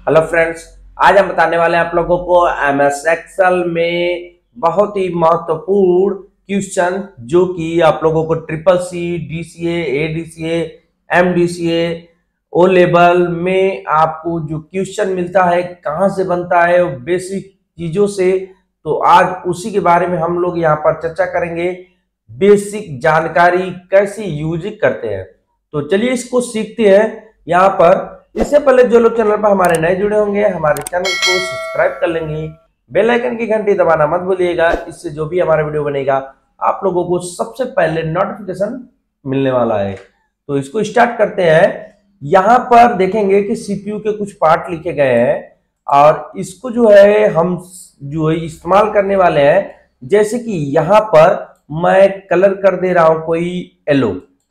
Hello friends, आज हम बताने वाले हैं आप लोगों को एमएस एक्सेल में बहुत ही महत्वपूर्ण क्वेश्चन जो कि आप लोगों को triple C, DCA, ADCA, MDCA, O level में आपको जो क्वेश्चन मिलता है कहां से बनता है वो बेसिक चीजों से। तो आज उसी के बारे में हम लोग यहाँ पर चर्चा करेंगे। बेसिक जानकारी कैसे यूज करते हैं, तो चलिए इसको सीखते हैं। यहाँ पर इससे पहले जो लोग चैनल पर हमारे नए जुड़े होंगे हमारे चैनल को सब्सक्राइब कर लेंगे, बेल आइकन की घंटी दबाना मत भूलिएगा। इससे जो भी हमारा वीडियो बनेगा आप लोगों को सबसे पहले नोटिफिकेशन मिलने वाला है। तो इसको स्टार्ट करते हैं। यहाँ पर देखेंगे कि सीपीयू के कुछ पार्ट लिखे गए हैं और इसको जो है हम जो है इस्तेमाल करने वाले हैं। जैसे कि यहाँ पर मैं कलर कर दे रहा हूं कोई येलो।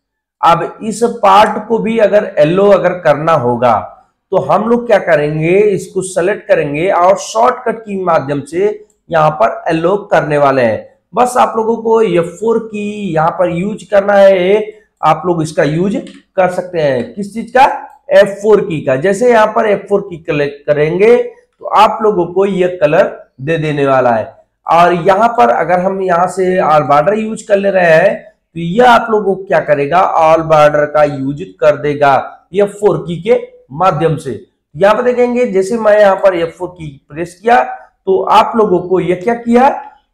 अब इस पार्ट को भी अगर येलो अगर करना होगा तो हम लोग क्या करेंगे, इसको सेलेक्ट करेंगे और शॉर्टकट की माध्यम से यहाँ पर येलो करने वाले हैं। बस आप लोगों को F4 की यहाँ पर यूज करना है। आप लोग इसका यूज कर सकते हैं किस चीज का, F4 की का। जैसे यहाँ पर F4 की करेंगे तो आप लोगों को यह कलर दे देने वाला है। और यहाँ पर अगर हम यहाँ से ऑल बॉर्डर यूज कर ले रहे हैं तो यह आप लोगों को क्या करेगा, ऑल बॉर्डर का यूज कर देगा F4 की के माध्यम से। यहाँ पर देखेंगे जैसे मैं यहाँ पर F4 की प्रेस किया तो आप लोगों को यह क्या किया,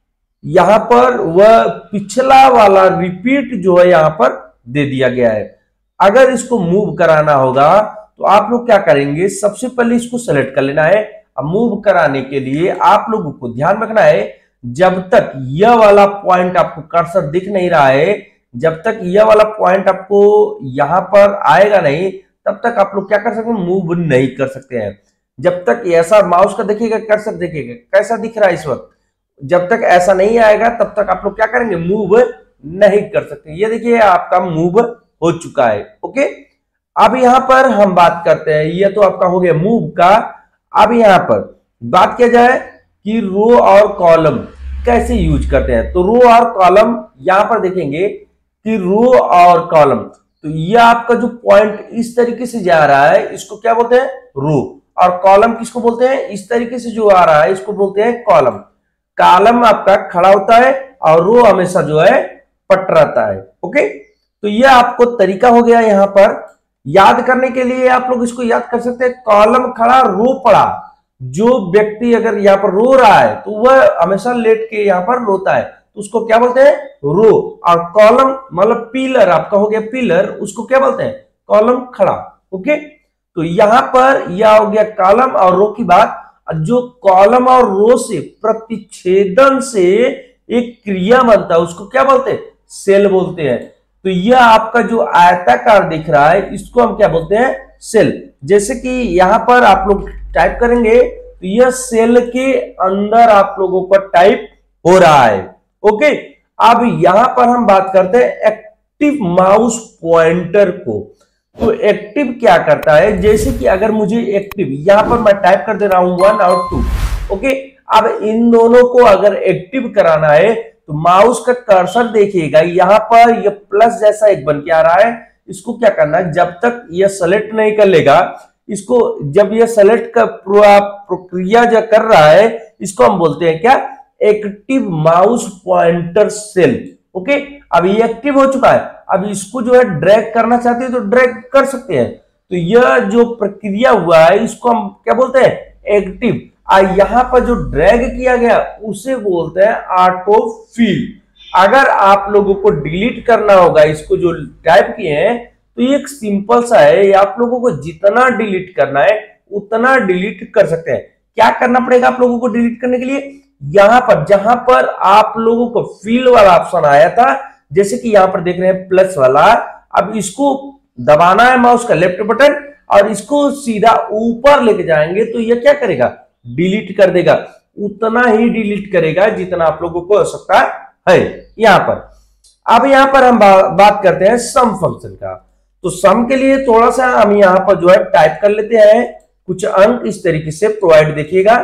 यहाँ पर वह पिछला वाला रिपीट जो है यहाँ पर दे दिया गया है। अगर इसको मूव कराना होगा तो आप लोग क्या करेंगे, सबसे पहले इसको सेलेक्ट कर लेना है। अब मूव कराने के लिए आप लोगों को ध्यान रखना है, जब तक यह वाला पॉइंट आपको कर्सर दिख नहीं रहा है, जब तक यह वाला पॉइंट आपको यहां पर आएगा नहीं तब तक आप लोग क्या कर सकते हैं, मूव नहीं कर सकते हैं। जब तक ऐसा माउस का देखिएगा, कर्सर देखिएगा कैसा दिख रहा है इस वक्त, जब तक ऐसा नहीं आएगा तब तक आप लोग क्या करेंगे, मूव नहीं कर सकते। ये देखिए आपका मूव हो चुका है। ओके, अब यहां पर हम बात करते हैं, ये तो आपका हो गया मूव का। अब यहां पर बात किया जाए कि रो और कॉलम कैसे यूज करते हैं। तो रो और कॉलम यहां पर देखेंगे कि रो और कॉलम, तो यह आपका जो पॉइंट इस तरीके से जा रहा है इसको क्या बोलते हैं, रो। और कॉलम किसको बोलते हैं, इस तरीके से जो आ रहा है इसको बोलते हैं कॉलम। कॉलम आपका खड़ा होता है और रो हमेशा जो है पट रहता है। ओके, तो यह आपको तरीका हो गया। यहां पर याद करने के लिए आप लोग इसको याद कर सकते हैं, कॉलम खड़ा रो पड़ा। जो व्यक्ति अगर यहाँ पर रो रहा है तो वह हमेशा लेट के यहाँ पर रोता है, तो उसको क्या बोलते हैं, रो। और कॉलम मतलब पिलर आपका हो गया पिलर, उसको क्या बोलते हैं, कॉलम खड़ा। ओके, तो यहां पर यह हो गया कॉलम और रो की बात। जो कॉलम और रो से प्रतिच्छेदन से एक क्रिया बनता है उसको क्या बोलते हैं, सेल बोलते हैं। तो यह आपका जो आयताकार दिख रहा है इसको हम क्या बोलते हैं, सेल। जैसे कि यहां पर आप लोग टाइप करेंगे तो यह सेल के अंदर आप लोगों का टाइप हो रहा है। ओके, अब यहां पर हम बात करते हैं एक्टिव माउस पॉइंटर को। तो एक्टिव क्या करता है, जैसे कि अगर मुझे एक्टिव यहां पर मैं टाइप कर दे रहा हूं 1 और 2। ओके, अब इन दोनों को अगर एक्टिव कराना है तो माउस का कर्सर देखिएगा यहां पर यह प्लस जैसा एक बन के आ रहा है। इसको क्या करना है, जब तक यह सेलेक्ट नहीं कर लेगा, इसको जब यह सेलेक्ट का प्रक्रिया जो कर रहा है इसको हम बोलते हैं क्या, active mouse pointer cell. Okay, अब ये एक्टिव हो चुका है। अब इसको जो है ड्रैग करना चाहते हैं तो ड्रैग कर सकते हैं। तो यह जो प्रक्रिया हुआ है इसको हम क्या बोलते हैं, एक्टिव। यहां पर जो ड्रैग किया गया उसे बोलते हैं ऑटो फिल। अगर आप लोगों को डिलीट करना होगा इसको जो टाइप किए हैं तो ये एक सिंपल सा है, आप लोगों को जितना डिलीट करना है उतना डिलीट कर सकते हैं। क्या करना पड़ेगा आप लोगों को डिलीट करने के लिए, यहां पर जहां पर आप लोगों को फिल वाला ऑप्शन आया था, जैसे कि यहां पर देख रहे हैं प्लस वाला, अब इसको दबाना है माउस का लेफ्ट बटन और इसको सीधा ऊपर लेके जाएंगे तो यह क्या करेगा, डिलीट कर देगा। उतना ही डिलीट करेगा जितना आप लोगों को आवश्यकता है। यहां पर अब यहां पर हम बात करते हैं सम फंक्शन का। तो सम के लिए थोड़ा सा हम यहां पर जो है टाइप कर लेते हैं कुछ अंक इस तरीके से प्रोवाइड। देखिएगा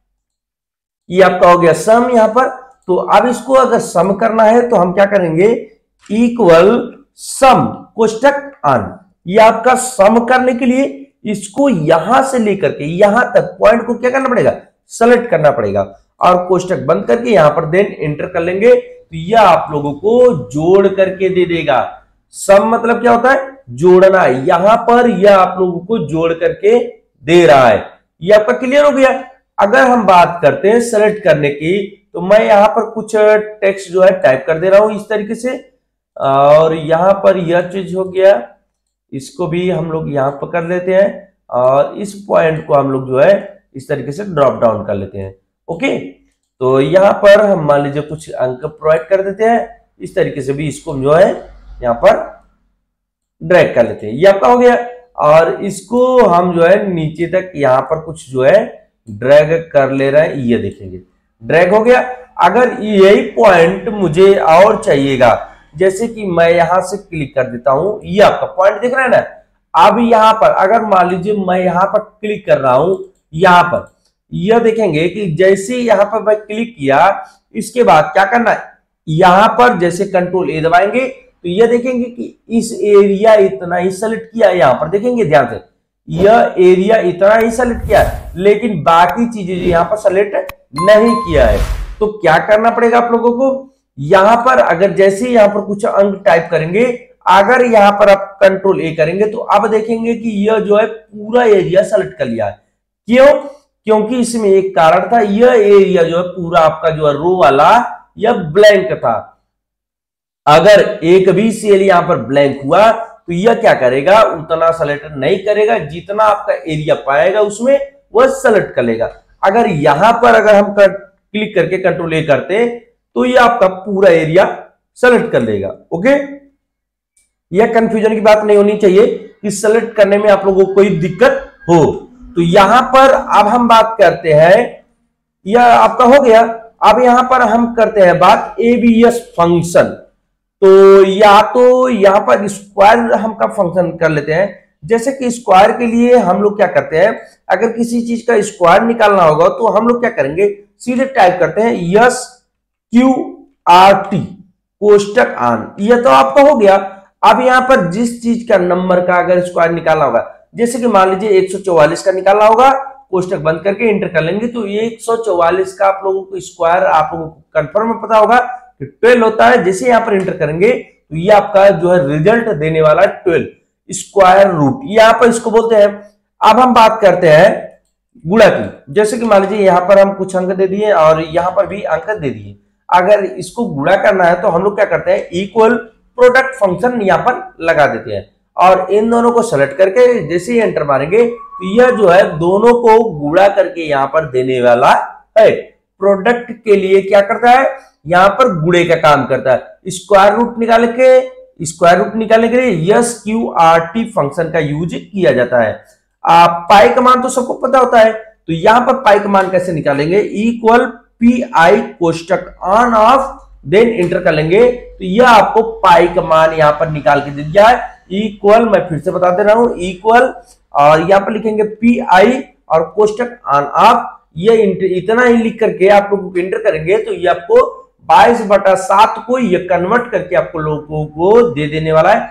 ये आपका हो गया सम यहां पर। तो अब इसको अगर सम करना है तो हम क्या करेंगे, इक्वल सम कोष्टक अन। ये आपका सम करने के लिए इसको यहां से लेकर के यहां तक पॉइंट को क्या करना पड़ेगा, सेलेक्ट करना पड़ेगा और कोष्टक बंद करके यहां पर देन एंटर कर लेंगे तो यह आप लोगों को जोड़ करके दे देगा। सम मतलब क्या होता है, जोड़ना। यहां पर यह आप लोगों को जोड़ करके दे रहा है। यह आपका क्लियर हो गया। अगर हम बात करते हैं सेलेक्ट करने की तो मैं यहां पर कुछ टेक्स्ट जो है टाइप कर दे रहा हूं इस तरीके से और यहां पर यह चीज हो गया, इसको भी हम लोग यहां पर कर लेते हैं और इस पॉइंट को हम लोग जो है इस तरीके से ड्रॉप डाउन कर लेते हैं। ओके, तो यहां पर हम मान लीजिए कुछ अंक प्रोवाइड कर देते हैं, इस तरीके से भी इसको जो है यहां पर ड्रैग कर लेते हैं। ये आपका हो गया और इसको हम जो है नीचे तक यहां पर कुछ जो है ड्रैग कर ले रहे हैं, ये देखेंगे ड्रैग हो गया। अगर यही पॉइंट मुझे और चाहिएगा, जैसे कि मैं यहां से क्लिक कर देता हूं, ये आपका पॉइंट दिख रहा है ना। अब यहां पर अगर मान लीजिए मैं यहां पर क्लिक कर रहा हूं, यहां पर यह देखेंगे कि जैसे यहां पर मैं क्लिक किया, इसके बाद क्या करना है, यहां पर जैसे कंट्रोल ए दबाएंगे तो यह देखेंगे कि इस एरिया इतना ही सेलेक्ट किया है। यहां पर देखेंगे ध्यान से, यह एरिया इतना ही सेलेक्ट किया है, लेकिन बाकी चीजें यहां पर सेलेक्ट नहीं किया है। तो क्या करना पड़ेगा आप लोगों को, यहां पर अगर जैसे यहां पर कुछ अंक टाइप करेंगे, अगर यहां पर आप कंट्रोल ए करेंगे तो अब देखेंगे कि यह जो है पूरा एरिया सेलेक्ट कर लिया है। क्यों, क्योंकि इसमें एक कारण था, यह एरिया जो है पूरा आपका जो है रो वाला यह ब्लैंक था। अगर एक भी सेल यहां पर ब्लैंक हुआ तो यह क्या करेगा, उतना सेलेक्ट नहीं करेगा, जितना आपका एरिया पाएगा उसमें वह सेलेक्ट कर लेगा। अगर यहां पर अगर हम क्लिक करके कंट्रोल ए करते तो यह आपका पूरा एरिया सेलेक्ट कर लेगा। ओके, यह कंफ्यूजन की बात नहीं होनी चाहिए कि सेलेक्ट करने में आप लोगों को कोई दिक्कत हो। तो यहां पर अब हम बात करते हैं, यह आपका हो गया। अब यहां पर हम करते हैं बात एबीएस फंक्शन। तो या तो यहां पर स्क्वायर हम का फंक्शन कर लेते हैं। जैसे कि स्क्वायर के लिए हम लोग क्या करते हैं, अगर किसी चीज का स्क्वायर निकालना होगा तो हम लोग क्या करेंगे, सीधे टाइप करते हैं यस क्यू आर टी कोष्टक आन। यह तो आपका हो गया। अब यहां पर जिस चीज का नंबर का अगर स्क्वायर निकालना होगा, जैसे कि मान लीजिए 144 का निकालना होगा, कोष्टक बंद करके एंटर कर लेंगे तो 144 का आप लोगों को स्क्वायर आप लोगों को कंफर्म पता होगा कि 12 होता है। जैसे यहां पर एंटर करेंगे तो ये आपका जो है रिजल्ट देने वाला 12 स्क्वायर रूट, यहां पर इसको बोलते हैं। अब हम बात करते हैं गुणा की। जैसे कि मान लीजिए यहां पर हम कुछ अंक दे दिए और यहां पर भी अंक दे दिए। अगर इसको गुणा करना है तो हम लोग क्या करते हैं, इक्वल प्रोडक्ट फंक्शन यहां पर लगा देते हैं और इन दोनों को सेलेक्ट करके जैसे ही एंटर मारेंगे तो यह जो है दोनों को गुणा करके यहां पर देने वाला है। प्रोडक्ट के लिए क्या करता है, यहां पर गुणे का काम करता है। स्क्वायर रूट निकालने के लिए S Q R T function का यूज किया जाता है। पाई का मान तो सबको पता होता है, तो यहां पर पाई का मान कैसे निकालेंगे, इक्वल पी आई कोष्टक ऑन ऑफ देन एंटर कर लेंगे तो यह आपको पाई का मान यहां पर निकाल के दे दिया है। इक्वल, मैं फिर से बता दे रहा हूं, इक्वल और यहां पर लिखेंगे पी आई और कोष्टक ऑन ऑफ। ये इतना ही लिख करके आप लोग एंटर करेंगे तो ये आपको 22/7 को ये कन्वर्ट करके आपको लोगों को दे देने वाला है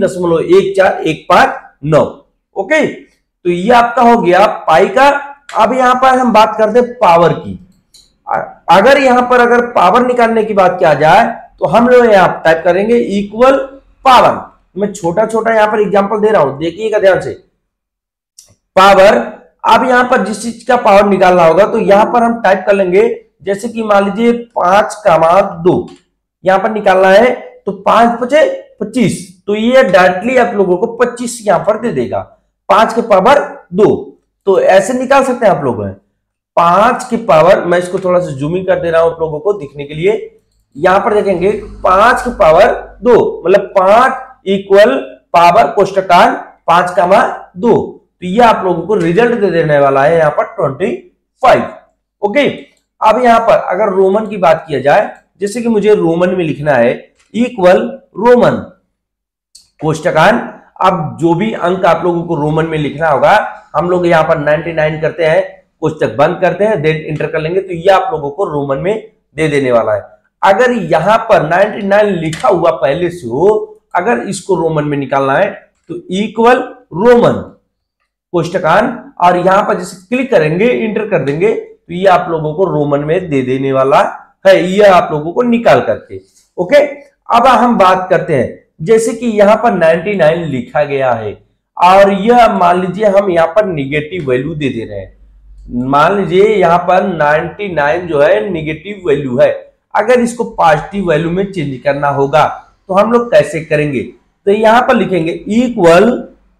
3.14159। ओके, तो ये आपका हो गया पाई का। अब यहां पर हम बात करते हैं पावर की। अगर यहां पर अगर पावर निकालने की बात किया जाए तो हम लोग यहां टाइप करेंगे इक्वल पावर। मैं छोटा छोटा यहां पर एग्जांपल दे रहा हूं, देखिएगा ध्यान से। पावर, अब यहां पर जिस चीज का पावर निकालना होगा तो यहां पर हम टाइप कर लेंगे, जैसे कि मान लीजिए 5,2 यहां पर निकालना है तो 5×5 = 25, तो ये डायरेक्टली आप लोगों को 25 यहां पर दे देगा। 5 की पावर 2, तो ऐसे निकाल सकते हैं आप लोग। 5 की पावर, मैं इसको थोड़ा सा जूमिंग कर दे रहा हूं आप लोगों को दिखने के लिए। यहां पर देखेंगे 5 की पावर 2 मतलब 5 इक्वल पावर कोष्टकान 5,2, तो ये आप लोगों को रिजल्ट दे देने वाला है यहां पर 25। ओके, अब यहां पर अगर रोमन की बात किया जाए, जैसे कि मुझे रोमन में लिखना है इक्वल रोमन कोष्टकान। अब जो भी अंक आप लोगों को रोमन में लिखना होगा, हम लोग यहां पर 99 करते हैं, कोष्टक बंद करते हैं, देन इंटर कर लेंगे तो ये आप लोगों को रोमन में दे देने वाला है। अगर यहां पर 99 लिखा हुआ पहले से हो, अगर इसको रोमन में निकालना है तो इक्वल रोमन कोष्टकान, और यहां पर जैसे क्लिक करेंगे इंटर कर देंगे तो ये आप लोगों को रोमन में दे देने वाला है, ये आप लोगों को निकाल करके। ओके, अब हम बात करते हैं जैसे कि यहां पर 99 लिखा गया है और यह मान लीजिए हम यहां पर निगेटिव वैल्यू दे दे रहे हैं। मान लीजिए यहां पर 99 जो है निगेटिव वैल्यू है, अगर इसको पॉजिटिव वैल्यू में चेंज करना होगा तो हम लोग कैसे करेंगे? तो यहां पर लिखेंगे इक्वल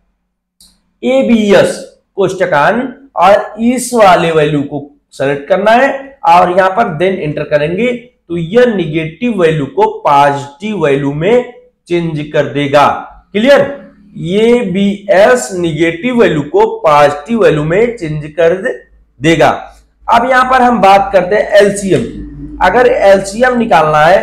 एबीएस कोष्टकान और इस वाले वैल्यू को सेलेक्ट करना है और यहां पर देन एंटर करेंगे तो यह निगेटिव वैल्यू को पॉजिटिव वैल्यू में चेंज कर देगा। क्लियर? ये बीएस निगेटिव वैल्यू को पॉजिटिव वैल्यू में चेंज कर देगा। अब यहां पर हम बात करते हैं एलसीएम की। अगर एलसीएम निकालना है,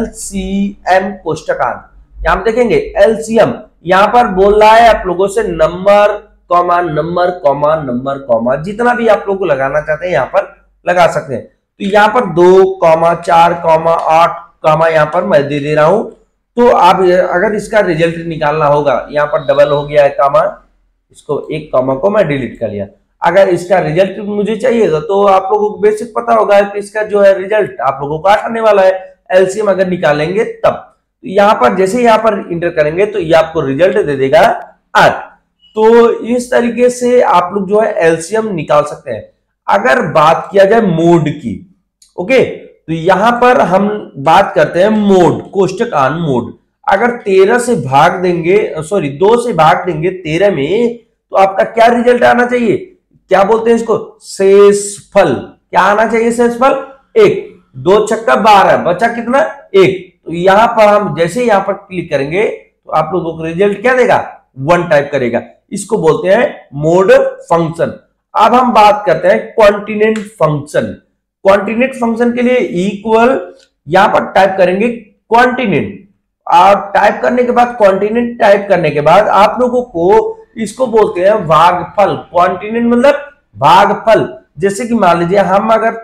एलसीएम कोष्टकान, यहां पर देखेंगे एलसीएम यहां पर बोल रहा है आप लोगों से number comma number comma number comma, जितना भी आप लोग को लगाना चाहते हैं यहां पर लगा सकते हैं। तो यहां पर 2 कॉमा 4 कॉमा 8 कॉमा यहां पर मैं दे दे रहा हूं। तो आप अगर इसका रिजल्ट निकालना होगा, यहां पर डबल हो गया है कॉमा, इसको एक कॉमा को मैं डिलीट कर लिया। अगर इसका रिजल्ट मुझे चाहिए तो आप लोगों को बेसिक पता होगा कि इसका जो है रिजल्ट आप लोगों को 8 आने वाला है, एलसीएम अगर निकालेंगे तब। तो यहां पर जैसे यहां पर इंटर करेंगे तो ये आपको रिजल्ट दे देगा 8। तो इस तरीके से आप लोग जो है एलसीएम निकाल सकते हैं। अगर बात किया जाए मोड की, ओके, तो यहां पर हम बात करते हैं मोड, कोष्टकान मोड। अगर 13 से भाग देंगे, सॉरी 2 से भाग देंगे 13 में तो आपका क्या रिजल्ट आना चाहिए? क्या बोलते हैं इसको? शेषफल। क्या आना चाहिए? शेषफल 1। 2 छक्का 12, बचा कितना? 1। तो यहां पर हम जैसे यहां पर क्लिक करेंगे तो आप लोगों को रिजल्ट क्या देगा? 1 टाइप करेगा। इसको बोलते हैं मोड फंक्शन। अब हम बात करते हैं कॉन्टिनेंट फंक्शन। कॉन्टिनेंट फंक्शन के लिए इक्वल यहां पर टाइप करेंगे कॉन्टिनेंट, और टाइप करने के बाद कॉन्टिनेंट टाइप करने के बाद आप लोगों को इसको बोलते हैं भागफल। कॉन्टिनेंट मतलब भागफल। जैसे कि मान लीजिए हम अगर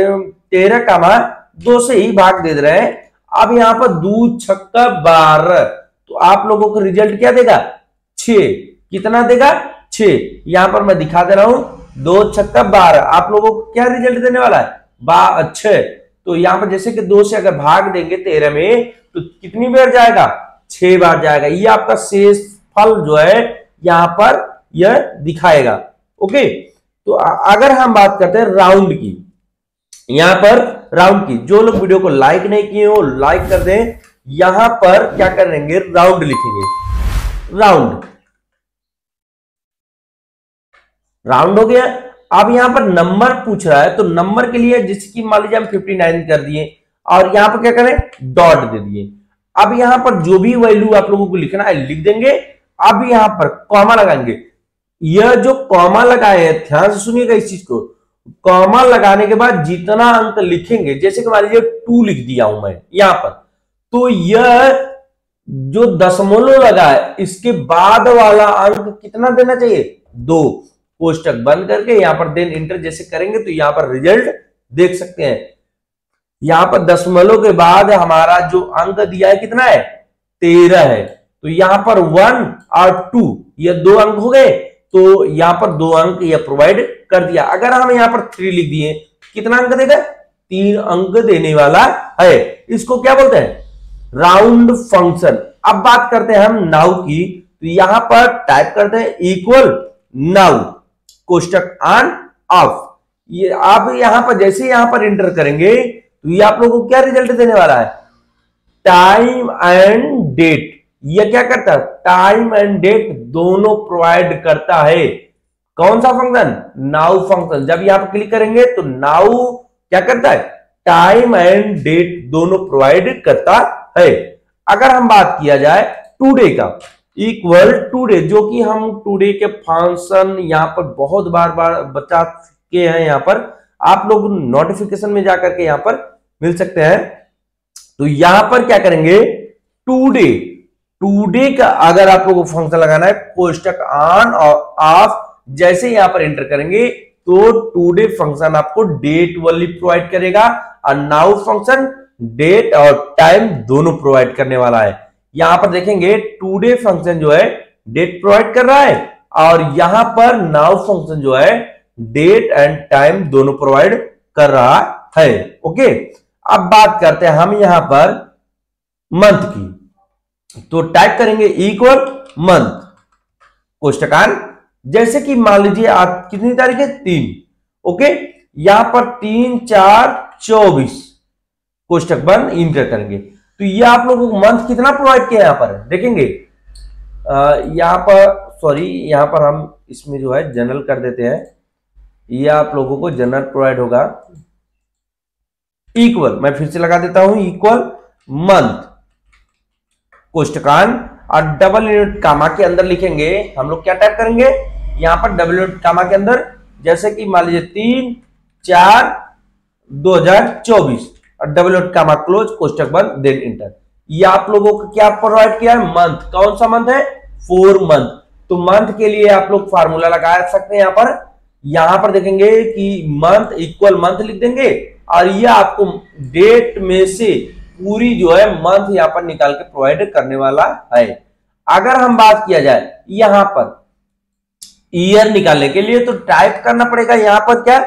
13 का 2 से ही भाग दे रहे हैं, अब यहां पर 2 छक्का 12, तो आप लोगों को रिजल्ट क्या देगा? 6। कितना देगा? 6। यहां पर मैं दिखा दे रहा हूं 2 छक्का 12, आप लोगों को क्या रिजल्ट देने वाला है? 6। तो यहां पर जैसे कि 2 से अगर भाग देंगे 13 में तो कितनी बार जाएगा? 6 बार जाएगा। ये आपका शेष फल जो है यहां पर यह दिखाएगा। ओके, तो अगर हम बात करते हैं राउंड की, यहां पर राउंड की, जो लोग वीडियो को लाइक नहीं किए हो लाइक कर दें। यहां पर क्या करेंगे? राउंड लिखेंगे। राउंड, राउंड हो गया। अब यहां पर नंबर पूछ रहा है तो नंबर के लिए जैसे कि मान लीजिए हम 59 कर दिए और यहां पर क्या करें? डॉट दे दिए। अब यहां पर जो भी वैल्यू आप लोगों को लिखना है लिख देंगे। अब यहां पर कॉमा लगाएंगे। यह जो कॉमा लगाए हैं, ध्यान से सुनिएगा इस चीज को, कॉमा लगाने के बाद जितना अंक लिखेंगे, जैसे कि मान लीजिए 2 लिख दिया हूं मैं यहां पर, तो यह जो दशमलव लगा है इसके बाद वाला अंक कितना देना चाहिए? 2। कोष्टक बंद करके यहां पर देन इंटर जैसे करेंगे तो यहां पर रिजल्ट देख सकते हैं। यहां पर दशमलव के बाद हमारा जो अंक दिया है कितना है? 13 है। तो यहां पर 1 और 2 ये 2 अंक हो गए, तो यहां पर 2 अंक ये प्रोवाइड कर दिया। अगर हम यहां पर 3 लिख दिए कितना अंक देगा? 3 अंक देने वाला है। इसको क्या बोलते हैं? Round function. अब बात करते हैं हम नाउ की, तो यहां पर टाइप करते हैं इक्वल नाउ कोष्टक ऑन ऑफ। ये आप यहां पर जैसे यहां पर एंटर करेंगे तो ये आप लोगों को क्या रिजल्ट देने वाला है? Time and date. ये क्या करता है? टाइम एंड डेट दोनों प्रोवाइड करता है। कौन सा फंक्शन? Now function. जब यहां पर क्लिक करेंगे तो नाउ क्या करता है? टाइम एंड डेट दोनों प्रोवाइड करता है। अगर हम बात किया जाए टुडे का, इक्वल टुडे, जो कि हम टुडे के फंक्शन यहां पर बहुत बार बता चुके हैं, यहां पर आप लोग नोटिफिकेशन में जाकर के यहां पर मिल सकते हैं। तो यहां पर क्या करेंगे? टुडे, टुडे का अगर आप लोगों को फंक्शन लगाना है कोष्टक ऑन और ऑफ, जैसे यहां पर एंटर करेंगे तो टुडे फंक्शन आपको डेट वाली प्रोवाइड करेगा और नाउ फंक्शन डेट और टाइम दोनों प्रोवाइड करने वाला है। यहां पर देखेंगे टुडे फंक्शन जो है डेट प्रोवाइड कर रहा है और यहां पर नाउ फंक्शन जो है डेट एंड टाइम दोनों प्रोवाइड कर रहा है। ओके, अब बात करते हैं हम यहां पर मंथ की। तो टाइप करेंगे इक्वल मंथ कोष्टकान, जैसे कि मान लीजिए आज कितनी तारीख है 3। ओके, यहां पर 3 4 24 कोष्टक बंद इंटर करेंगे। तो ये आप लोगों को मंथ कितना प्रोवाइड किया यहां पर देखेंगे। यहां पर सॉरी, यहां पर हम इसमें जो है जनरल कर देते हैं। ये आप लोगों को जनरल प्रोवाइड होगा इक्वल, मैं फिर से लगा देता हूं इक्वल मंथ कोष्टकान और डबल यूनिट कामा के अंदर लिखेंगे हम लोग क्या टाइप करेंगे यहां पर डबल यूनिट कामा के अंदर, जैसे कि मान लीजिए 3 4 2024 और डबल यूनिट कामा क्लोज कोष्टक बंद देन इंटर। ये आप लोगों को क्या प्रोवाइड किया है मंथ, कौन सा मंथ है 4 मंथ। तो मंथ के लिए आप लोग फार्मूला लगा सकते हैं यहां पर देखेंगे कि मंथ इक्वल मंथ लिख देंगे और ये आपको डेट में से पूरी जो है मंथ यहां पर निकाल के प्रोवाइड करने वाला है। अगर हम बात किया जाए यहां पर ईयर निकालने के लिए तो टाइप करना पड़ेगा यहां पर क्या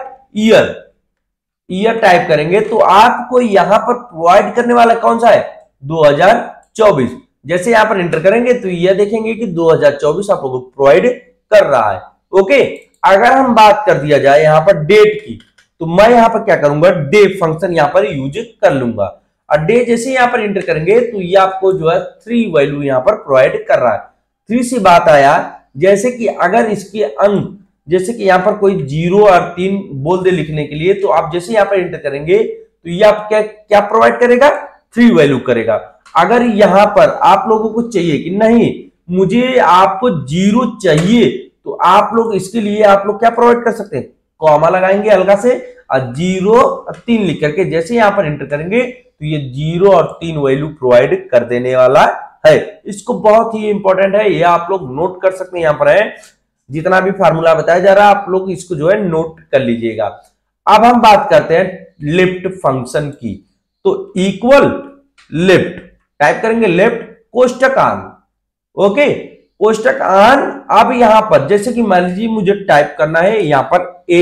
ईयर टाइप करेंगे तो आपको यहां पर प्रोवाइड करने वाला कौन सा है 2024। जैसे यहां पर एंटर करेंगे तो यह देखेंगे कि 2024 आप लोगों को प्रोवाइड कर रहा है। ओके, अगर हम बात कर दिया जाए यहां पर डेट की तो मैं यहां पर क्या करूंगा डे फंक्शन यहां पर यूज कर लूंगा और डे जैसे यहां पर एंटर करेंगे तो ये आपको जो है 3 वैल्यू यहां पर प्रोवाइड कर रहा है। 3 से बात आया, जैसे कि अगर इसके अंक जैसे कि यहां पर कोई 0 और 3 बोल दे लिखने के लिए तो आप जैसे यहां पर एंटर करेंगे तो ये आप क्या प्रोवाइड करेगा 3 वैल्यू करेगा। अगर यहां पर आप लोगों को चाहिए कि नहीं मुझे आपको 0 चाहिए तो आप लोग इसके लिए आप लोग क्या प्रोवाइड कर सकते हैं कॉमा लगाएंगे अलगा से और 0 और 3 लिख करके जैसे यहां पर एंटर करेंगे तो ये 0 और 3 वैल्यू प्रोवाइड कर देने वाला है। इसको बहुत ही इंपॉर्टेंट है, ये आप लोग नोट कर सकते हैं। यहां पर है जितना भी फार्मूला बताया जा रहा है आप लोग इसको जो है नोट कर लीजिएगा। अब हम बात करते हैं लेफ्ट फंक्शन की। तो इक्वल लेफ्ट टाइप करेंगे लेफ्ट कोष्टकान। ओके, कोष्टकान। अब यहां पर जैसे कि मान लीजिए मुझे टाइप करना है यहां पर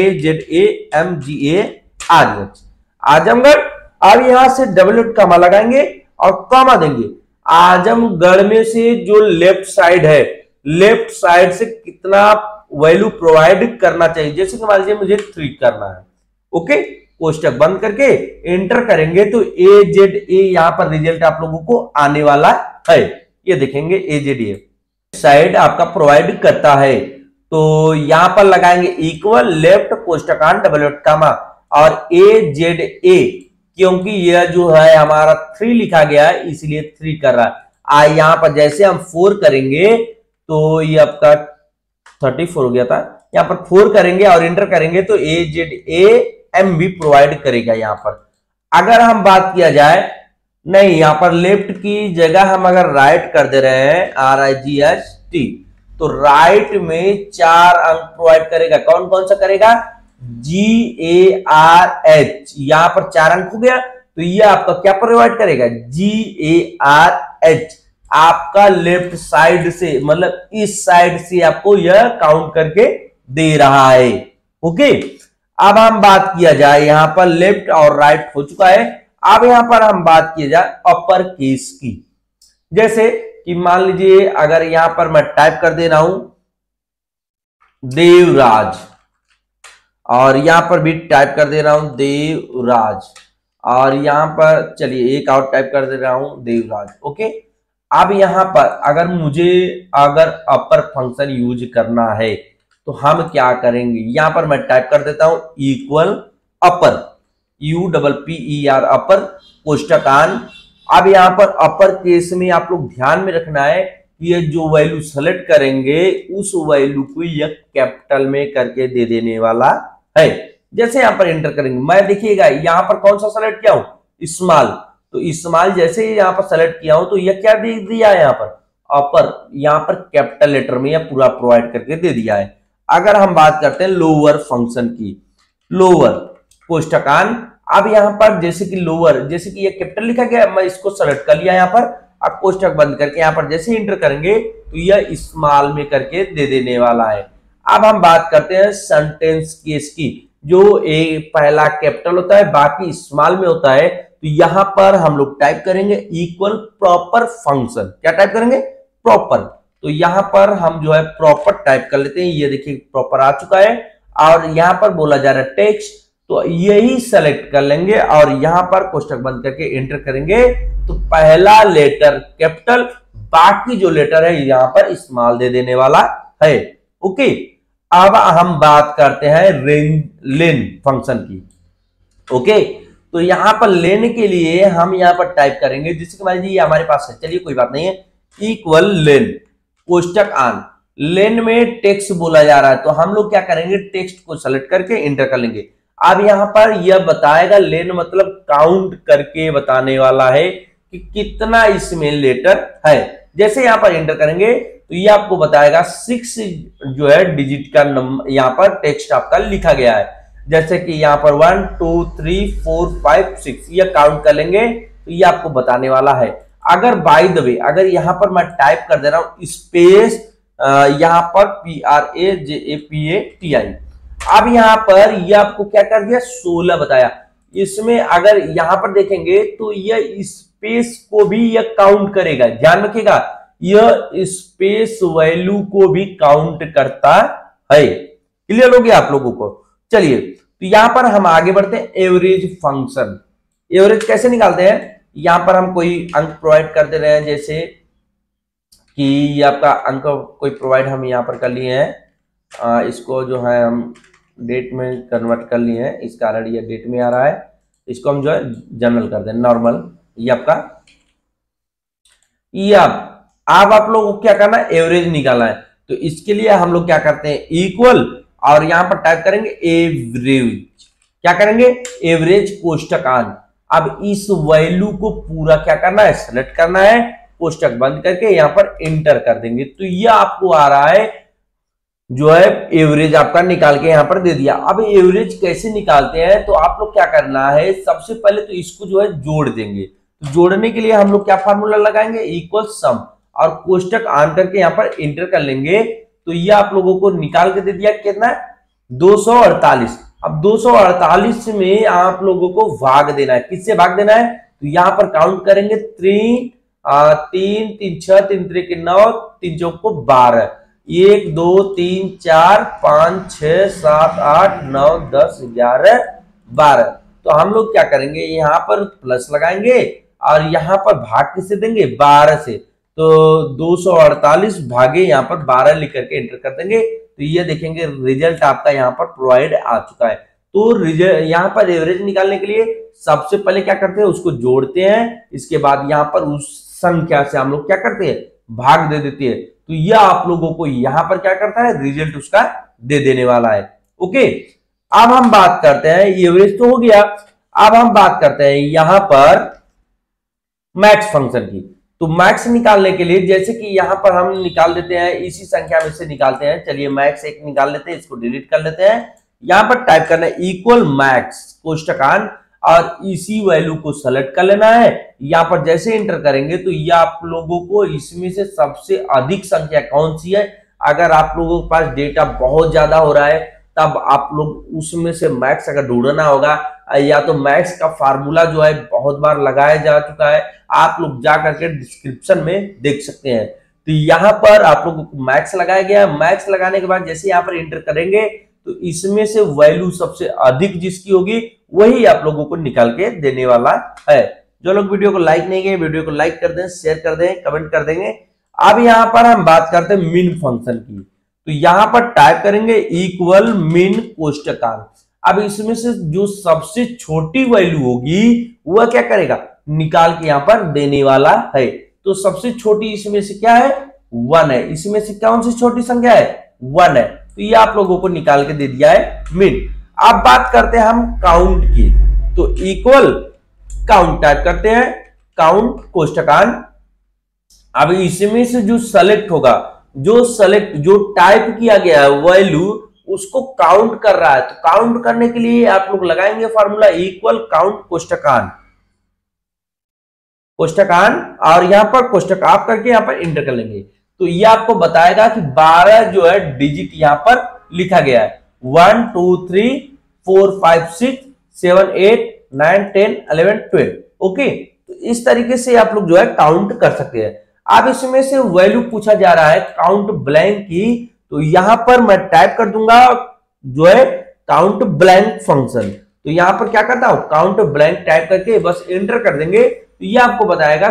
AZAMGA आजमगढ़। अब यहां से डबल कॉमा लगाएंगे और कॉमा देंगे। आजमगढ़ में से जो लेफ्ट साइड है लेफ्ट साइड से कितना वैल्यू प्रोवाइड करना चाहिए, जैसे कि मान लीजिए मुझे 3 करना है। ओके, कोष्टक बंद करके एंटर करेंगे तो AZA यहां पर रिजल्ट आप लोगों को आने वाला है। ये देखेंगे AZA साइड आपका प्रोवाइड करता है। तो यहां पर लगाएंगे इक्वल लेफ्ट कोष्टकान डबल डॉट कॉमा और AZA, क्योंकि यह जो है हमारा 3 लिखा गया है इसलिए 3 कर रहा है। यहां पर जैसे हम 4 करेंगे तो ये आपका 34 हो गया था, यहां पर 4 करेंगे और इंटर करेंगे तो AZAM भी प्रोवाइड करेगा। यहां पर अगर हम बात किया जाए नहीं यहां पर लेफ्ट की जगह हम अगर राइट कर दे रहे हैं RIGHT तो राइट में 4 अंक प्रोवाइड करेगा। कौन कौन सा करेगा GARH, यहां पर 4 अंक हो गया तो ये आपका क्या प्रोवाइड करेगा GARH। आपका लेफ्ट साइड से मतलब इस साइड से आपको यह काउंट करके दे रहा है। ओके, अब हम बात किया जाए यहां पर लेफ्ट और राइट हो चुका है। अब यहां पर हम बात किया जाए अपर केस की, जैसे कि मान लीजिए अगर यहां पर मैं टाइप कर दे रहा हूं देवराज और यहां पर भी टाइप कर दे रहा हूं देवराज और यहां पर चलिए एक और टाइप कर दे रहा हूं देवराज। ओके, अब यहां पर अगर मुझे अपर फंक्शन यूज करना है तो हम क्या करेंगे यहां पर मैं टाइप कर देता हूं इक्वल अपर UPPER अपर कोष्टकान। अब यहां पर अपर केस में आप लोग ध्यान में रखना है कि ये जो वैल्यू सेलेक्ट करेंगे उस वैल्यू को यह कैपिटल में करके दे देने वाला है। जैसे यहां पर एंटर करेंगे मैं देखिएगा यहां पर कौन सा सेलेक्ट किया हूं स्मॉल, तो स्मॉल जैसे ही यहां पर सेलेक्ट किया हूं तो यह क्या दे दिया है यहां पर अपर, यहां पर कैपिटल लेटर में यह पूरा प्रोवाइड करके दे दिया है। अगर हम बात करते हैं लोअर फंक्शन की, लोअर कोष्टकान। अब यहां पर जैसे कि लोअर जैसे कि ये कैपिटल लिखा गया मैं इसको सेलेक्ट कर लिया यहां पर। अब कोष्टक बंद करके यहां पर जैसे इंटर करेंगे तो यह स्मॉल में करके दे देने वाला है। अब हम बात करते हैं सेंटेंस केस की, जो एक पहला कैपिटल होता है बाकी स्मॉल में होता है। तो यहां पर हम लोग टाइप करेंगे इक्वल प्रॉपर फंक्शन। क्या टाइप करेंगे? प्रॉपर। तो यहां पर हम जो है प्रॉपर टाइप कर लेते हैं। ये देखिए प्रॉपर आ चुका है और यहां पर बोला जा रहा है टेक्स्ट, तो यही सेलेक्ट कर लेंगे और यहां पर कोष्टक बंद करके एंटर करेंगे। तो पहला लेटर कैपिटल, बाकी जो लेटर है यहां पर स्मॉल दे देने वाला है। ओके, अब हम बात करते हैं लेन फंक्शन की। ओके, तो यहां पर लेन के लिए हम यहां पर टाइप करेंगे, जिसके मान लीजिए हमारे पास है, चलिए कोई बात नहीं है, इक्वल लेन कोष्टक आन। लेन में टेक्स्ट बोला जा रहा है तो हम लोग क्या करेंगे, टेक्स्ट को सेलेक्ट करके एंटर कर लेंगे। अब यहां पर यह बताएगा, लेन मतलब काउंट करके बताने वाला है कि कितना इसमें लेटर है। जैसे यहां पर एंटर करेंगे तो ये आपको बताएगा 6 जो है डिजिट का नंबर यहां पर टेक्स्ट आपका लिखा गया है। जैसे कि यहां पर 1 2 3 4 5 6 ये काउंट कर लेंगे तो ये आपको बताने वाला है। अगर बाय द वे अगर यहां पर मैं टाइप कर दे रहा हूं स्पेस यहां पर PRAJAPATI, अब यहां पर ये आपको क्या कर दिया 16 बताया। इसमें अगर यहां पर देखेंगे तो यह स्पेस को भी यह काउंट करेगा, ध्यान रखिएगा, यह स्पेस वैल्यू को भी काउंट करता है। क्लियर हो गया आप लोगों को? चलिए, तो यहां पर हम आगे बढ़ते हैं एवरेज फंक्शन। एवरेज कैसे निकालते हैं? यहां पर हम कोई अंक प्रोवाइड कर दे रहे हैं, जैसे कि आपका अंक कोई प्रोवाइड हम यहां पर कर लिए हैं, इसको जो है हम डेट में कन्वर्ट कर लिए हैं, इस कारण ये डेट में आ रहा है। इसको हम जो है जनरल कर दें, नॉर्मल। ये आपका अब आप लोगों को क्या करना है, एवरेज निकालना है। तो इसके लिए हम लोग क्या करते हैं, इक्वल और यहां पर टाइप करेंगे एवरेज। क्या करेंगे? एवरेज कोष्टक आन। अब इस वैल्यू को पूरा क्या करना है, सेलेक्ट करना है, कोष्टक बंद करके यहां पर एंटर कर देंगे। तो यह आपको आ रहा है जो है एवरेज आपका निकाल के यहां पर दे दिया। अब एवरेज कैसे निकालते हैं, तो आप लोग क्या करना है, सबसे पहले तो इसको जो है जोड़ देंगे। तो जोड़ने के लिए हम लोग क्या फार्मूला लगाएंगे, इक्वल सम और कोष्टक आन करके यहां पर एंटर कर लेंगे। तो ये आप लोगों को निकाल के दे दिया कितना, 248। अब 248 में आप लोगों को भाग देना है, किससे भाग देना है, तो यहां पर काउंट करेंगे 3 3 6 3 3 9 3 चौक को 12, 1 2 3 4 5 6 7 8 9 10 11 12। तो हम लोग क्या करेंगे, यहां पर प्लस लगाएंगे और यहां पर भाग किससे देंगे, 12 से। तो 248 भागे यहां पर 12 लिख करके एंटर कर देंगे। तो ये देखेंगे रिजल्ट आपका यहां पर प्रोवाइड आ चुका है। तो रिजल्ट यहां पर एवरेज निकालने के लिए सबसे पहले क्या करते हैं, उसको जोड़ते हैं, इसके बाद यहां पर उस संख्या से हम लोग क्या करते हैं, भाग दे देते हैं। तो यह आप लोगों को यहां पर क्या करता है, रिजल्ट उसका दे देने वाला है। ओके, अब हम बात करते हैं, एवरेज तो हो गया, अब हम बात करते हैं यहां पर मैक्स फंक्शन की। तो मैक्स निकालने के लिए जैसे कि यहां पर हम निकाल देते हैं, इसी संख्या में से निकालते हैं। चलिए मैक्स एक निकाल लेते हैं, इसको डिलीट कर लेते हैं। यहां पर टाइप करना है इक्वल मैक्स कोष्टकान और इसी वैल्यू को सेलेक्ट कर लेना है। यहां पर जैसे एंटर करेंगे तो ये आप लोगों को इसमें से सबसे अधिक संख्या कौन सी है, अगर आप लोगों के पास डेटा बहुत ज्यादा हो रहा है तब आप लोग उसमें से मैक्स अगर ढूंढना होगा, या तो मैक्स का फार्मूला जो है बहुत बार लगाया जा चुका है, आप लोग जा करके डिस्क्रिप्शन में देख सकते हैं। तो यहां पर आप लोगों को मैक्स लगाया गया। मैक्स लगाने के बाद जैसे यहां पर एंटर करेंगे तो इसमें से वैल्यू सबसे अधिक जिसकी होगी वही आप लोगों को निकाल के देने वाला है। जो लोग वीडियो को लाइक नहीं किए, वीडियो को लाइक कर दें, शेयर कर दें, कमेंट कर देंगे। अब यहां पर हम बात करते हैं मिन फंक्शन की। तो यहां पर टाइप करेंगे इक्वल मिन कोष्टकान। अब इसमें से जो सबसे छोटी वैल्यू होगी वह क्या करेगा, निकाल के यहां पर देने वाला है। तो सबसे छोटी इसमें से क्या है, 1 है। इसमें से कौन सी छोटी संख्या है, 1 है। तो ये आप लोगों को निकाल के दे दिया है मिन। अब बात करते हैं हम काउंट की। तो इक्वल काउंट टाइप करते हैं, काउंट कोष्टकान। अब इसमें से जो सेलेक्ट होगा, जो टाइप किया गया है वैल्यू उसको काउंट कर रहा है। तो काउंट करने के लिए आप लोग लगाएंगे फॉर्मूला इक्वल काउंट कोष्टकान और यहां पर कोष्टक आप करके यहां पर एंटर कर लेंगे। तो ये आपको बताएगा कि 12 जो है डिजिट यहां पर लिखा गया है। 1 2 3 4 5 6 7 8 9 10 11 12। ओके, तो इस तरीके से आप लोग जो है काउंट कर सकते हैं। अब इसमें से वैल्यू पूछा जा रहा है काउंट ब्लैंक की, तो यहां पर मैं टाइप कर दूंगा जो है काउंट ब्लैंक फंक्शन। तो यहां पर क्या करता हूं, काउंट ब्लैंक टाइप करके बस एंटर कर देंगे, तो ये आपको बताएगा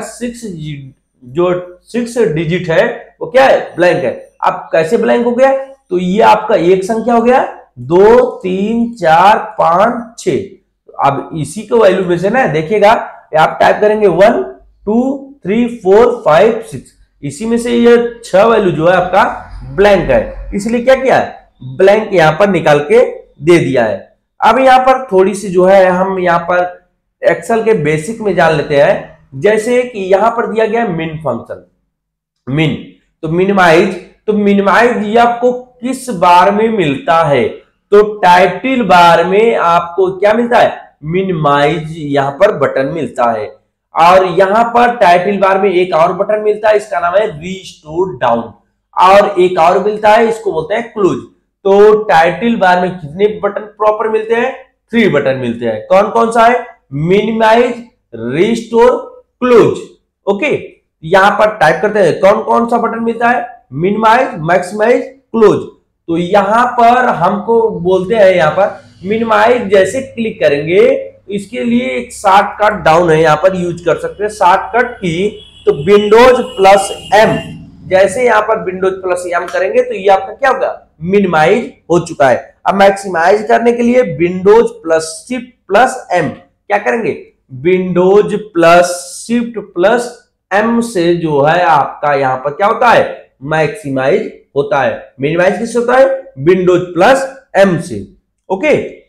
6 डिजिट है वो क्या है, ब्लैंक है। अब कैसे ब्लैंक हो गया, तो ये आपका एक संख्या हो गया, 2 3 4 5 6। अब इसी को वैल्यू में से ना देखिएगा, आप टाइप करेंगे 1 2 3 4 5 6, इसी में से ये 6 वैल्यू जो है आपका ब्लैंक है, इसलिए क्या किया है, ब्लैंक यहां पर निकाल के दे दिया है। अब यहां पर थोड़ी सी जो है हम यहां पर एक्सेल के बेसिक में जान लेते हैं। जैसे कि यहां पर दिया गया मिन फंक्शन, मिन, तो मिनिमाइज ये आपको किस बार में मिलता है, तो टाइटल बार में आपको क्या मिलता है, मिनिमाइज यहां पर बटन मिलता है। और यहां पर टाइटल बार में एक और बटन मिलता है, इसका नाम है रीस्टोर डाउन, और एक और मिलता है, इसको बोलते हैं क्लोज। तो टाइटल बार में कितने बटन प्रॉपर मिलते हैं, 3 बटन मिलते हैं। कौन कौन सा है, मिनिमाइज, रीस्टोर, क्लोज। ओके, यहां पर टाइप करते हैं कौन कौन सा बटन मिलता है, मिनिमाइज, मैक्सिमाइज, क्लोज। तो यहां पर हमको बोलते हैं, यहां पर मिनिमाइज जैसे क्लिक करेंगे इसके लिए एक शॉर्टकट डाउन है, यहां पर यूज कर सकते हैं शॉर्टकट की। तो विंडोज प्लस एम, जैसे यहां पर विंडोज प्लस एम करेंगे तो ये आपका क्या होगा, मिनिमाइज हो चुका है। अब मैक्सिमाइज करने के लिए Windows plus shift plus M, क्या करेंगे, Windows plus shift plus M से जो है आपका यहां पर क्या होता है, मैक्सिमाइज होता है। मिनिमाइज किससे होता है, विंडोज प्लस एम से। Okay,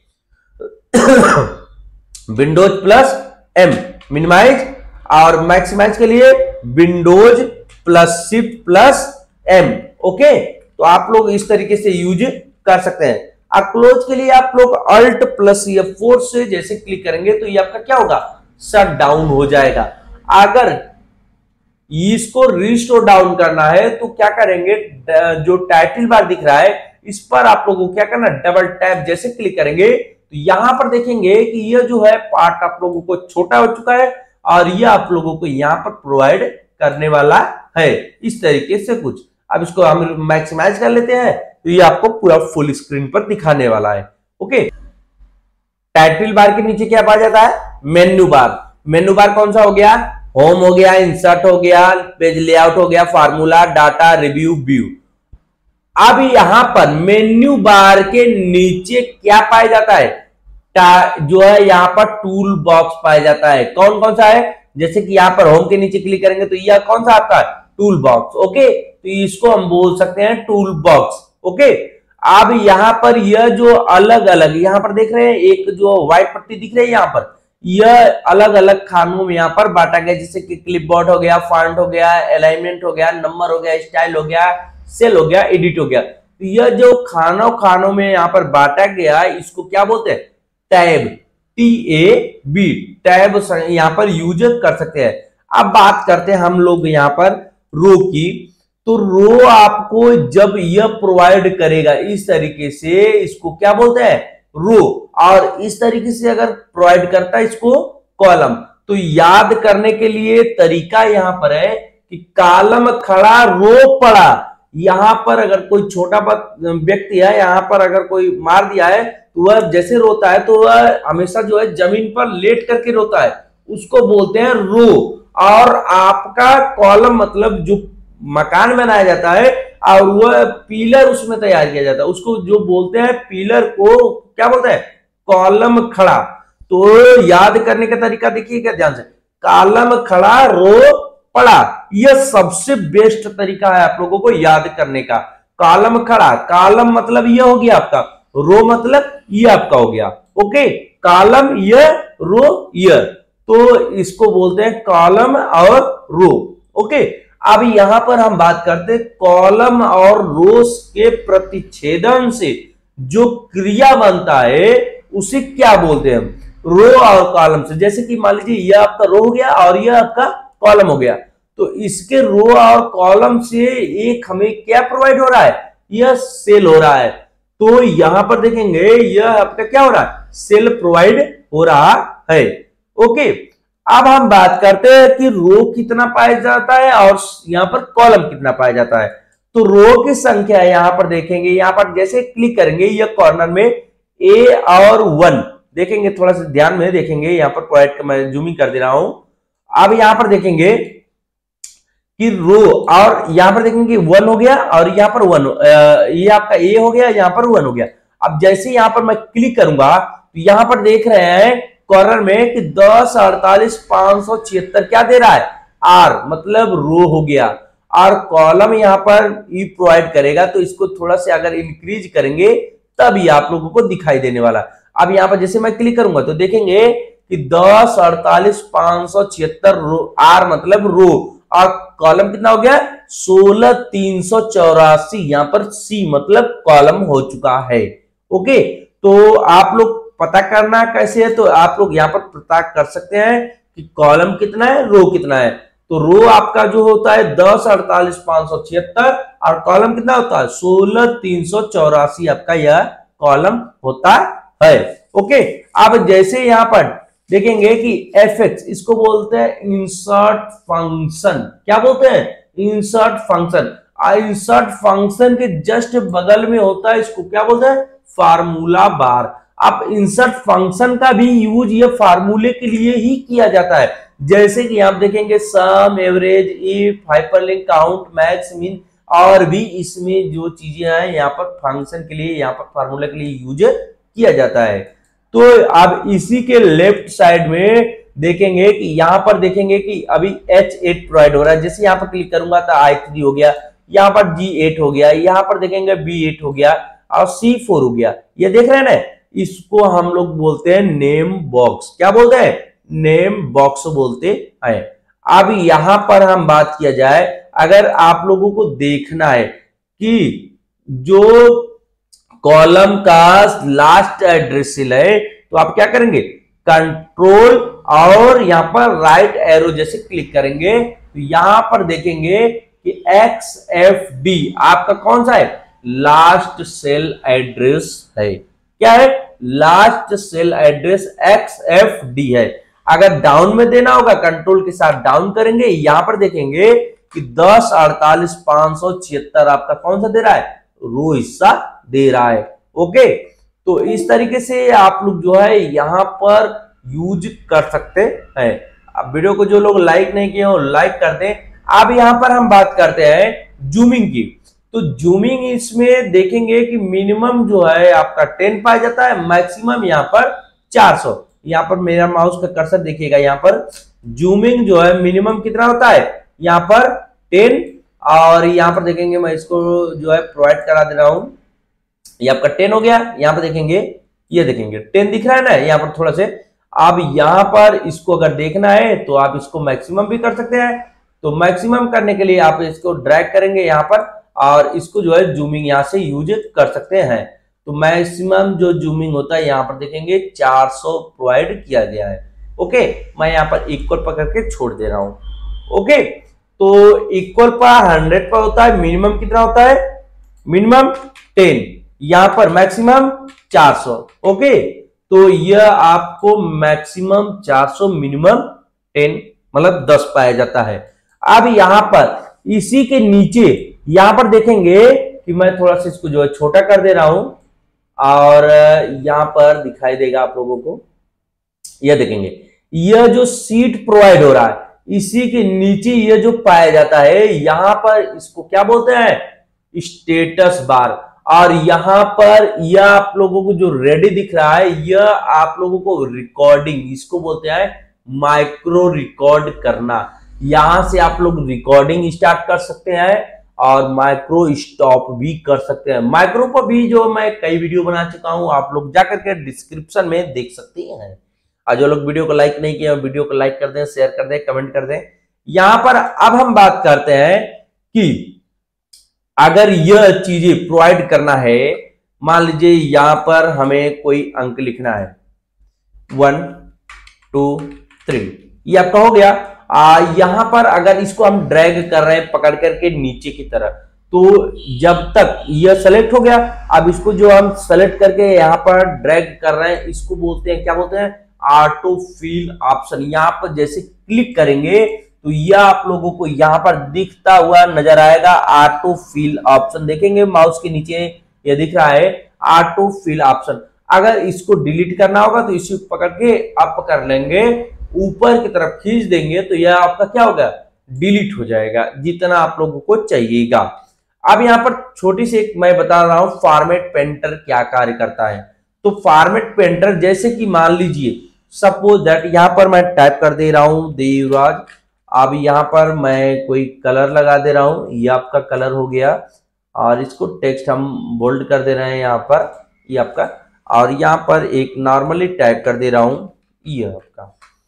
Windows plus M minimise, और मैक्सिमाइज के लिए Windows plus shift plus M. Okay, तो आप लोग इस तरीके से यूज कर सकते हैं। अब क्लोज के लिए आप लोग अल्ट प्लस F4 से जैसे क्लिक करेंगे तो ये आपका क्या होगा, शट डाउन हो जाएगा। अगर इसको रिस्टोर डाउन करना है तो क्या करेंगे, जो टाइटल बार दिख रहा है इस पर आप लोगों को क्या करना, डबल टैप जैसे क्लिक करेंगे तो यहां पर देखेंगे कि ये जो है पार्ट आप लोगों को छोटा हो चुका है, और ये आप लोगों को यहां पर प्रोवाइड करने वाला है इस तरीके से कुछ। अब इसको हम मैक्सिमाइज कर लेते हैं तो ये आपको पूरा फुल स्क्रीन पर दिखाने वाला है। ओके, टाइटल बार के नीचे क्या पा जाता है, मेन्यू बार। मेन्यू बार कौन सा हो गया, होम हो गया, इंसर्ट हो गया, पेज लेआउट हो गया, फार्मूला, डाटा, रिव्यू, व्यू। अब यहां पर मेन्यू बार के नीचे क्या पाया जाता है, जो है यहां पर टूल बॉक्स पाया जाता है। कौन कौन सा है, जैसे कि यहां पर होम के नीचे क्लिक करेंगे तो यह कौन सा आपका टूल बॉक्स। ओके, तो इसको हम बोल सकते हैं टूल बॉक्स। ओके, अब यहां पर यह जो अलग अलग यहां पर देख रहे हैं, एक जो व्हाइट पट्टी दिख रही है यहां पर, यह अलग अलग खानों में यहां पर बांटा गया, जैसे कि क्लिपबोर्ड हो गया, फॉन्ट हो गया, अलाइनमेंट हो गया, नंबर हो गया, स्टाइल हो गया, सेल हो गया, एडिट हो गया। तो यह जो खानों में यहां पर बांटा गया इसको क्या बोलते हैं, टैब, TAB, टैब यहां पर यूज कर सकते हैं। अब बात करते हैं हम लोग यहां पर रो की, तो रो आपको जब यह प्रोवाइड करेगा इस तरीके से, इसको क्या बोलते हैं, रो, और इस तरीके से अगर प्रोवाइड करता है इसको कॉलम। तो याद करने के लिए तरीका यहां पर है कि कॉलम खड़ा, रो पड़ा। यहां पर अगर कोई छोटा व्यक्ति है, यहां पर अगर कोई मार दिया है तो वह जैसे रोता है तो वह हमेशा जो है जमीन पर लेट करके रोता है, उसको बोलते हैं रो। और आपका कॉलम मतलब जो मकान बनाया जाता है और वह पिलर उसमें तैयार किया जाता है, उसको जो बोलते हैं पिलर को क्या बोलते हैं, कॉलम खड़ा। तो याद करने का तरीका देखिएगा ध्यान से, कॉलम खड़ा, रो पड़ा, यह सबसे बेस्ट तरीका है आप लोगों को याद करने का। कॉलम खड़ा, कॉलम मतलब यह हो गया आपका, रो मतलब ये आपका हो गया। ओके, कॉलम यह, रो यह, तो इसको बोलते हैं कॉलम और रो। ओके, अब यहां पर हम बात करते हैं कॉलम और रोस के प्रतिच्छेदन से जो क्रिया बनता है उसे क्या बोलते हैं हम, रो और कॉलम से। जैसे कि मान लीजिए यह आपका रो हो गया और यह आपका कॉलम हो गया, तो इसके रो और कॉलम से एक हमें क्या प्रोवाइड हो रहा है, यह सेल हो रहा है। तो यहां पर देखेंगे यह आपका क्या हो रहा है, सेल प्रोवाइड हो रहा है। ओके, अब हम बात करते हैं कि रो कितना पाया जाता है और यहां पर कॉलम कितना पाया जाता है। तो रो की संख्या यहां पर देखेंगे, यहां पर जैसे क्लिक करेंगे यह कॉर्नर में ए और 1 देखेंगे, थोड़ा सा ध्यान में देखेंगे, यहां पर प्रोवाइड मैं जूमिंग कर दे रहा हूं। अब यहां पर देखेंगे कि रो और यहां पर देखेंगे 1 हो गया और यहां पर 1 ये आपका ए हो गया, यहां पर 1 हो गया। अब जैसे यहां पर मैं क्लिक करूंगा तो यहां पर देख रहे हैं कॉर्नर में कि 10 48 576 क्या दे रहा है, आर मतलब रो हो गया। और कॉलम यहां पर ई प्रोवाइड करेगा, तो इसको थोड़ा सा अगर इंक्रीज करेंगे तब ये आप लोगों को दिखाई देने वाला। अब यहां पर जैसे मैं क्लिक करूंगा तो देखेंगे कि 10 48 576 रो, आर मतलब रो, और कॉलम कितना हो गया 16 384, यहां पर सी मतलब कॉलम हो चुका है। ओके, तो आप लोग पता करना कैसे है, तो आप लोग यहां पर पता कर सकते हैं कि कॉलम कितना है, रो कितना है। तो रो आपका जो होता है 10 48 576 और कॉलम कितना होता है 16 384, आपका यह कॉलम होता है। ओके, अब जैसे यहां पर देखेंगे कि fx इसको बोलते हैं इंसर्ट फंक्शन, क्या बोलते हैं, इंसर्ट फंक्शन। इंसर्ट फंक्शन के जस्ट बगल में होता है, इसको क्या बोलते हैं, फार्मूला बार। अब इंसर्ट फंक्शन का भी यूज ये फार्मूले के लिए ही किया जाता है। जैसे कि आप देखेंगे sum, average, if, hyperlink, count, max, mean, और भी इसमें जो चीजें हैं यहाँ पर फंक्शन के लिए, यहाँ पर फार्मूला के लिए यूज किया जाता है। तो अब इसी के लेफ्ट साइड में देखेंगे कि यहां पर देखेंगे कि अभी H8 प्रोवाइड हो रहा है। जैसे यहां पर क्लिक करूंगा तो I3 हो गया, यहां पर G8 हो गया, यहां पर देखेंगे B8 हो गया और C4 हो गया। ये देख रहे हैं ना, इसको हम लोग बोलते हैं नेम बॉक्स। क्या बोलते हैं, नेम बॉक्स बोलते हैं। अब यहां पर हम बात किया जाए, अगर आप लोगों को देखना है कि जो कॉलम का लास्ट एड्रेस सेल है, तो आप क्या करेंगे, कंट्रोल और यहां पर राइट एरो जैसे क्लिक करेंगे तो यहां पर देखेंगे कि XFD आपका कौन सा है, लास्ट सेल एड्रेस है। क्या है, लास्ट सेल एड्रेस XFD है। अगर डाउन में देना होगा कंट्रोल के साथ डाउन करेंगे, यहां पर देखेंगे कि 10 48 576 आपका कौन सा दे रहा है, रो हिस्सा दे रहा है। ओके, तो इस तरीके से आप लोग जो है यहां पर यूज कर सकते हैं। अब वीडियो को जो लोग लाइक नहीं किए हो लाइक कर दें। अब यहां पर हम बात करते हैं जूमिंग की। तो जूमिंग इसमें देखेंगे कि मिनिमम जो है आपका 10 पाया जाता है, मैक्सिमम यहां पर 400। यहां पर मेरा माउस का कर्सर देखिएगा, यहां पर जूमिंग जो है मिनिमम कितना होता है, यहां पर 10, और यहां पर देखेंगे मैं इसको जो है प्रोवाइड करा दे रहा हूं, ये आपका 10 हो गया। यहां पर देखेंगे, ये देखेंगे 10 दिख रहा है ना, यहां पर थोड़ा से। अब यहां पर इसको अगर देखना है तो आप इसको मैक्सिमम भी कर सकते हैं। तो मैक्सिमम करने के लिए आप इसको ड्रैग करेंगे यहां पर और इसको जो है जूमिंग यहां से यूज कर सकते हैं। तो मैक्सिमम जो जूमिंग होता है यहां पर देखेंगे 400 प्रोवाइड किया गया है। ओके, मैं यहां पर इक्वल पकड़ के छोड़ दे रहा हूं। ओके, तो इक्वल पर 100 पर होता है, मिनिमम कितना होता है, मिनिमम 10, यहां पर मैक्सिमम 400। ओके, तो यह आपको मैक्सिमम 400 मिनिमम 10 मतलब 10 पाया जाता है। अब यहां पर इसी के नीचे यहां पर देखेंगे कि मैं थोड़ा सा इसको जो है छोटा कर दे रहा हूं और यहां पर दिखाई देगा आप लोगों को, यह देखेंगे यह जो सीट प्रोवाइड हो रहा है इसी के नीचे यह जो पाया जाता है, यहां पर इसको क्या बोलते हैं, स्टेटस बार। और यहां पर यह आप लोगों को जो रेडी दिख रहा है यह आप लोगों को रिकॉर्डिंग, इसको बोलते हैं माइक्रो रिकॉर्ड करना। यहां से आप लोग रिकॉर्डिंग स्टार्ट कर सकते हैं और माइक्रो स्टॉप भी कर सकते हैं। माइक्रो पर भी जो मैं कई वीडियो बना चुका हूं, आप लोग जाकर के डिस्क्रिप्शन में देख सकते हैं। और जो लोग वीडियो को लाइक नहीं किए वीडियो को लाइक कर दें, शेयर कर दें, कमेंट कर दें। यहां पर अब हम बात करते हैं कि अगर यह चीजें प्रोवाइड करना है, मान लीजिए यहां पर हमें कोई अंक लिखना है 1 2 3, ये आपका हो गया। यहाँ पर अगर इसको हम ड्रैग कर रहे हैं पकड़ करके नीचे की तरफ, तो जब तक यह सेलेक्ट हो गया, अब इसको जो हम सेलेक्ट करके यहाँ पर ड्रैग कर रहे हैं, इसको बोलते हैं, क्या बोलते हैं, ऑटो फिल ऑप्शन। यहाँ पर जैसे क्लिक करेंगे तो यह आप लोगों को यहाँ पर दिखता हुआ नजर आएगा, ऑटो फिल ऑप्शन। देखेंगे माउस के नीचे ये दिख रहा है ऑटो फिल ऑप्शन। अगर इसको डिलीट करना होगा तो इसी पकड़ के अप कर लेंगे, ऊपर की तरफ खींच देंगे तो यह आपका क्या होगा, डिलीट हो जाएगा, जितना आप लोगों को चाहिएगा। अब यहाँ पर छोटी सी एक मैं बता रहा हूं फॉर्मेट पेंटर क्या कार्य करता है। तो फॉर्मेट पेंटर जैसे कि मान लीजिए सपोज दैट यहाँ पर मैं टाइप कर दे रहा हूं देवराज, अब यहाँ पर मैं कोई कलर लगा दे रहा हूं, ये आपका कलर हो गया, और इसको टेक्स्ट हम बोल्ड कर दे रहे हैं यहाँ पर, ये आपका, और यहाँ पर एक नॉर्मली टाइप कर दे रहा हूं ये आपका।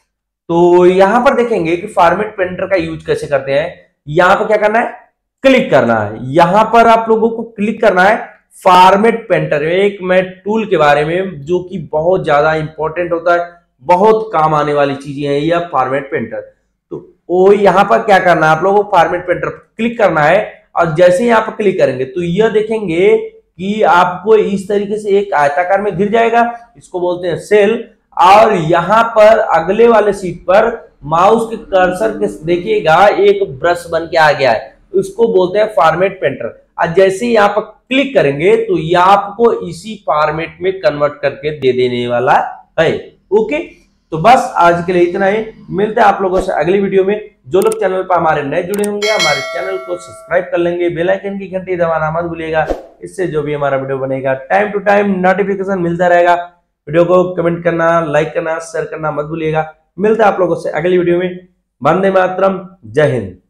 तो यहाँ पर देखेंगे कि फॉर्मेट पेंटर का यूज कैसे करते हैं। यहाँ पर क्या करना है, क्लिक करना है, यहां पर आप लोगों को क्लिक करना है फॉर्मेट पेंटर। एक मैं टूल के बारे में जो कि बहुत ज्यादा इंपॉर्टेंट होता है, बहुत काम आने वाली चीजें हैं यह फॉर्मेट पेंटर। तो वो यहां पर क्या करना है, आप लोगों को फॉर्मेट पेंटर पर क्लिक करना है, और जैसे ही आप क्लिक करेंगे तो यह देखेंगे कि आपको इस तरीके से एक आयताकार में घिर जाएगा, इसको बोलते हैं सेल। और यहां पर अगले वाले सीट पर माउस के कर्सर के देखिएगा एक ब्रश बन के आ गया है, उसको बोलते हैं फॉर्मेट पेंटर। और जैसे ही यहाँ पर क्लिक करेंगे तो ये आपको इसी फॉर्मेट में कन्वर्ट करके दे देने वाला है। ओके, तो बस आज के लिए इतना ही, मिलते हैं आप लोगों से अगली वीडियो में। जो लोग चैनल पर हमारे नए जुड़े होंगे हमारे चैनल को सब्सक्राइब कर लेंगे, बेल आइकन की घंटी दबाना मत भूलिएगा, इससे जो भी हमारा वीडियो बनेगा टाइम टू टाइम नोटिफिकेशन मिलता रहेगा। वीडियो को कमेंट करना, लाइक करना, शेयर करना मत भूलिएगा। मिलते हैं आप लोगों से अगली वीडियो में। वंदे मातरम, जय हिंद।